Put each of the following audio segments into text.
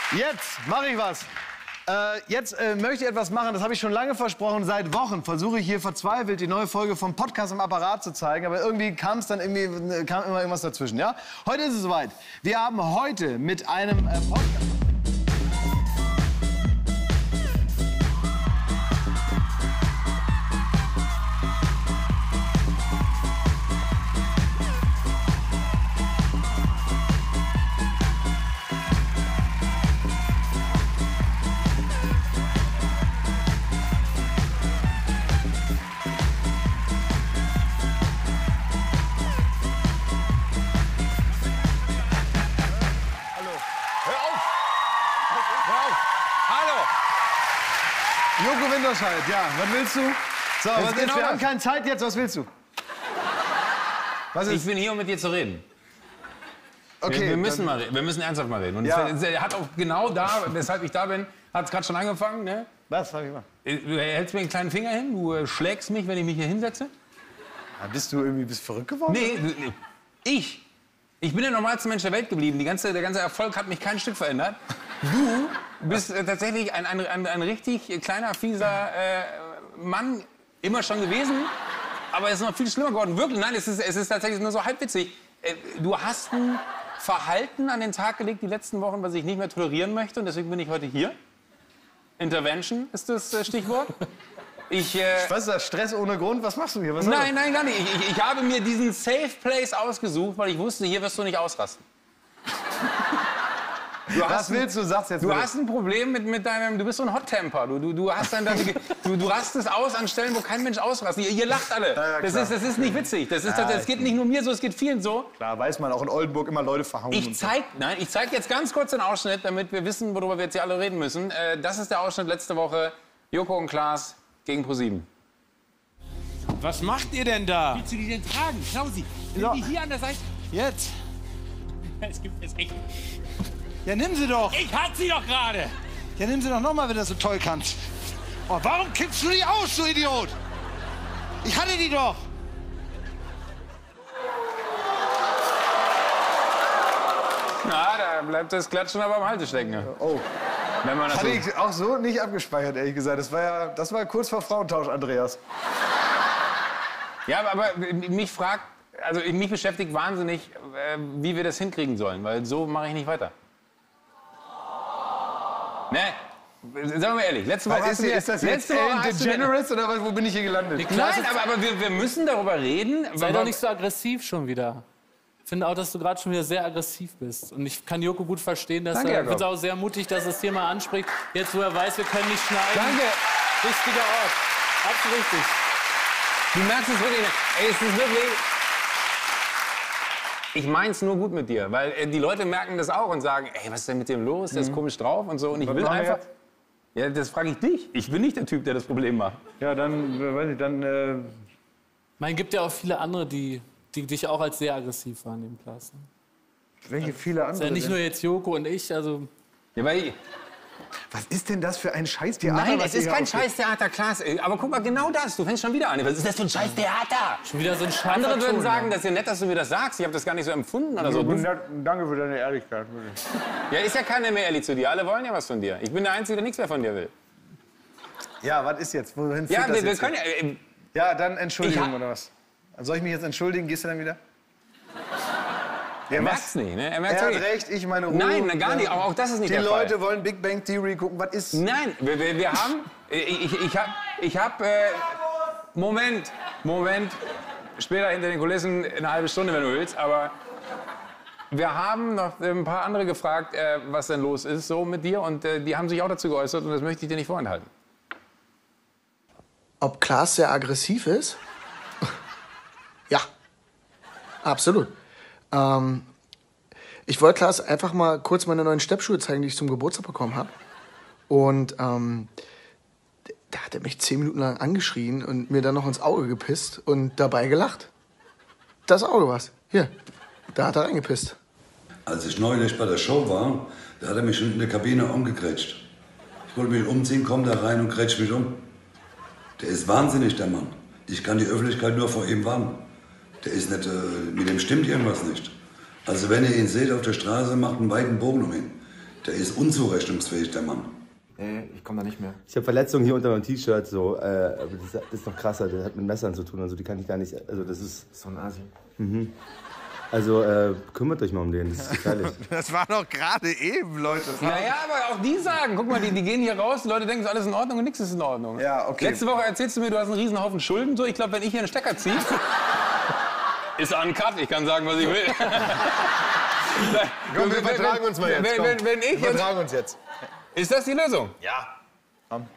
Jetzt mache ich was. Jetzt möchte ich etwas machen, das habe ich schon lange versprochen. Seit Wochen versuche ich hier verzweifelt die neue Folge vom Podcast im Apparat zu zeigen. Aber irgendwie kam immer irgendwas dazwischen. Ja? Heute ist es soweit. Wir haben heute mit einem Podcast... Joko Winterscheid, ja, was willst du? So, was genau wir haben keine Zeit jetzt, was willst du? Was ist? Ich bin hier, um mit dir zu reden. Okay, wir müssen ernsthaft mal reden. Und Ja. er hat auch genau da, weshalb ich da bin, hat es gerade schon angefangen. Ne? Was hab ich gemacht? Du hältst mir einen kleinen Finger hin, du schlägst mich, wenn ich mich hier hinsetze. Ja, bist du verrückt geworden? Nee, ich bin der normalste Mensch der Welt geblieben. Der ganze Erfolg hat mich kein Stück verändert. Du bist tatsächlich ein richtig kleiner, fieser Mann, immer schon gewesen. Aber es ist noch viel schlimmer geworden. Wirklich, nein, es ist tatsächlich nur so halbwitzig. Du hast ein Verhalten an den Tag gelegt die letzten Wochen, was ich nicht mehr tolerieren möchte. Und deswegen bin ich heute hier. Intervention ist das Stichwort. Was ist das? Stress ohne Grund? Was machst du hier? Nein, gar nicht. Ich habe mir diesen Safe Place ausgesucht, weil ich wusste, hier wirst du nicht ausrasten. Was willst du? Sag's jetzt Du bitte. hast ein Problem mit deinem... Du bist so ein Hot-Temper. Du rastest aus an Stellen, wo kein Mensch ausrastet. Ihr lacht alle. Ja, das ist nicht witzig. Das geht nicht nur mir so, es geht vielen so. Klar, weiß man, auch in Oldenburg immer Leute verhauen. Ich zeig jetzt ganz kurz den Ausschnitt, damit wir wissen, worüber wir jetzt hier alle reden müssen. Das ist der Ausschnitt letzte Woche. Joko und Klaas gegen ProSieben. Was macht ihr denn da? Willst du die denn tragen? Klausi, sind Ja. die hier an der Seite? Jetzt? Es gibt jetzt echt... Ja, nimm sie doch. Ich hatte sie doch gerade! Ja, nimm sie doch noch mal, wenn du das so toll kannst. Oh, warum kippst du die aus, du Idiot? Ich hatte die doch. Na, da bleibt das Klatschen aber am Halse stecken. Oh. Wenn man das Hatte so ich auch so nicht abgespeichert, ehrlich gesagt. Das war kurz vor Frauentausch, Andreas. Ja, aber mich beschäftigt wahnsinnig, wie wir das hinkriegen sollen, weil so mache ich nicht weiter. Ne? Sagen wir mal ehrlich, letzte Woche hast du mir... Ist das jetzt Ellen DeGeneres oder wo bin ich hier gelandet? Nein, aber wir müssen darüber reden. Sei doch nicht so aggressiv schon wieder. Ich finde auch, dass du gerade schon wieder sehr aggressiv bist. Und ich kann Joko gut verstehen, dass Danke, er... Ich Jakob. finde es auch sehr mutig, dass er das Thema anspricht. Jetzt, wo er weiß, wir können nicht schneiden. Danke. Richtiger Ort. Absolut richtig. Du merkst es wirklich. Ey, es ist wirklich... Ich mein's nur gut mit dir, weil die Leute merken das auch und sagen, ey, was ist denn mit dem los? Der ist komisch drauf und so. Und ich will machen wir einfach... jetzt? Ja, das frage ich dich. Ich bin nicht der Typ, der das Problem macht. Ja, dann, weiß ich, dann... Man gibt ja auch viele andere, die dich auch als sehr aggressiv wahrnehmen, Klaas. welche viele Ist andere? ja nicht nur jetzt Joko und ich, also... Ja, weil Was ist denn das für ein Scheißtheater? Nein, was es ihr ist hier kein aufführt? Scheißtheater, Klaas. Aber guck mal, genau das. Du fängst schon wieder an. Was ist das für ein Scheißtheater? Schon wieder so ein scharfer Andere würden Ton, sagen, das ist ja nett, dass du mir das sagst. Ich habe das gar nicht so empfunden oder so. Danke für deine Ehrlichkeit. Ja, ist ja keiner mehr ehrlich zu dir. Alle wollen ja was von dir. Ich bin der Einzige, der nichts mehr von dir will. Ja, was ist jetzt? Wohin führt Ja, das wir jetzt? können ja... Ja, dann Entschuldigung Ich ha- oder was? Soll ich mich jetzt entschuldigen? Gehst du dann wieder? Ja, Er merkt's nicht, ne? Er merkt's Er hat wirklich. recht, ich meine Ruhe. Nein, gar nicht. Auch das ist nicht Die der Leute Fall. wollen Big Bang Theory gucken. Was ist? Nein, wir haben... Ich hab... Moment. Später hinter den Kulissen eine halbe Stunde, wenn du willst. Aber wir haben noch ein paar andere gefragt, was denn los ist so mit dir. Und die haben sich auch dazu geäußert und das möchte ich dir nicht vorenthalten. Ob Klaas sehr aggressiv ist? Ja, absolut. Ich wollte Klaas einfach mal kurz meine neuen Steppschuhe zeigen, die ich zum Geburtstag bekommen habe. Und da hat er mich 10 Minuten lang angeschrien und mir dann noch ins Auge gepisst und dabei gelacht. Das Auge war's. Hier, da hat er reingepisst. Als ich neulich bei der Show war, da hat er mich schon in der Kabine umgegrätscht. Ich wollte mich umziehen, komm da rein und grätscht mich um. Der ist wahnsinnig, der Mann. Ich kann die Öffentlichkeit nur vor ihm warnen. Der ist nicht, mit dem stimmt irgendwas nicht. Also wenn ihr ihn seht auf der Straße, macht einen weiten Bogen um ihn. Der ist unzurechnungsfähig, der Mann. Nee, ich komme da nicht mehr. Ich habe Verletzungen hier unter meinem T-Shirt, so, aber das ist noch krasser, das hat mit Messern zu tun, also die kann ich gar nicht, also das ist... So ein Asi. Also kümmert euch mal um den, das ist gefährlich. Das war doch gerade eben, Leute. Naja, aber auch die sagen, guck mal, die gehen hier raus, die Leute denken, es ist alles in Ordnung und nichts ist in Ordnung. Ja, okay. Letzte Woche erzählst du mir, du hast einen riesen Haufen Schulden. So, ich glaube, wenn ich hier einen Stecker ziehe, ist uncut, ich kann sagen, was ich will. Komm, wir vertragen uns mal jetzt. Wenn ich Wir vertragen uns jetzt. Ist das die Lösung? Ja. Komm.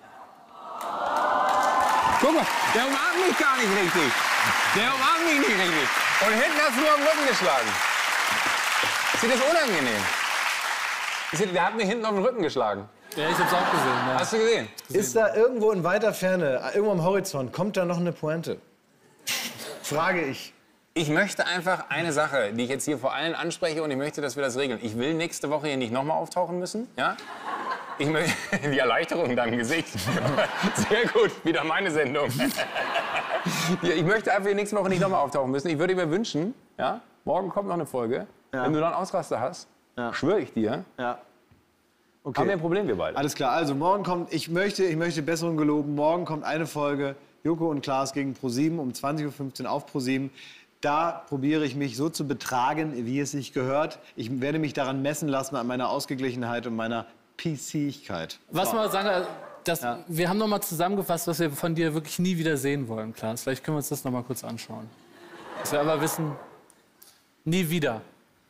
Guck mal, der umarmt mich gar nicht richtig. Der umarmt mich nicht richtig. Und hinten hast du nur am Rücken geschlagen. Ist dir das unangenehm? Der hat mir hinten auf den Rücken geschlagen. Ja, ich hab's auch gesehen. Ja. Hast du gesehen? Ist da irgendwo in weiter Ferne, irgendwo am Horizont, kommt da noch eine Pointe? Frage ich. Ich möchte einfach eine Sache, die ich jetzt hier vor allen anspreche, und ich möchte, dass wir das regeln. Ich will nächste Woche hier nicht nochmal auftauchen müssen. Ja? Ich möchte die Erleichterung in deinem Gesicht. Sehr gut, wieder meine Sendung. Ja, ich möchte einfach hier nächste Woche nicht nochmal auftauchen müssen. Ich würde mir wünschen, ja, morgen kommt noch eine Folge. Ja. Wenn du dann Ausraster hast, schwöre ich dir, Okay. haben wir ein Problem, wir beide. Alles klar, also morgen kommt, ich möchte Besserung geloben, morgen kommt eine Folge Joko und Klaas gegen ProSieben um 20:15 Uhr auf ProSieben. Da probiere ich mich so zu betragen, wie es sich gehört. Ich werde mich daran messen lassen, an meiner Ausgeglichenheit und meiner PCigkeit. Was man sagen, wir haben noch mal zusammengefasst, was wir von dir wirklich nie wieder sehen wollen, Klaas. Vielleicht können wir uns das noch mal kurz anschauen. Dass wir aber wissen, nie wieder.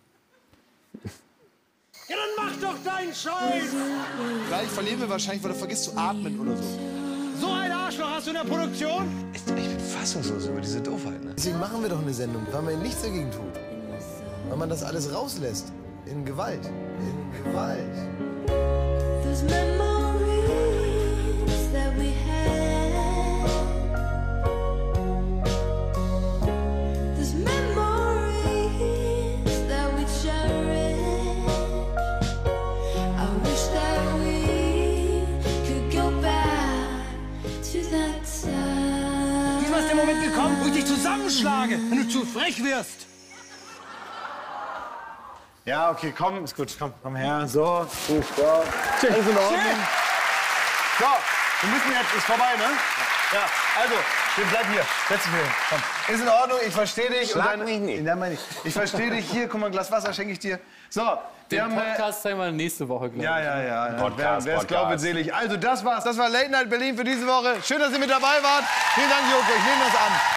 Ja, dann mach doch deinen Scheiß! Gleich verlieren wir wahrscheinlich, weil du vergisst zu atmen oder so. So ein Arschloch hast du in der Produktion? Ich bin fassungslos über diese Doofheit. Ne? Deswegen machen wir doch eine Sendung, weil man nichts dagegen tut. Weil man das alles rauslässt. In Gewalt. In Gewalt. Those memories that we had. Those memories that we cherish. I wish that we could go back to that time. Diesmal ist der Moment gekommen, wo ich dich zusammenschlage, wenn du zu frech wirst. Ja, okay, komm, ist gut, komm her. So, gut, so. Alles in Ordnung. So, wir müssen jetzt, ist vorbei, ne? Ja, also, bleib hier, setz dich hier hin. Komm. Ist in Ordnung, ich verstehe dich. Schlag mich nicht. Ja, meine ich. Ich verstehe dich. Hier, guck mal, ein Glas Wasser schenke ich dir. So, wir Den haben... Podcast zeigen wir nächste Woche, glaube ich. Ja. Podcast, Wer es glaubt, wird Podcast. selig. Also, das war's. Das war Late Night Berlin für diese Woche. Schön, dass ihr mit dabei wart. Vielen Dank, Joko. Ich nehme das an.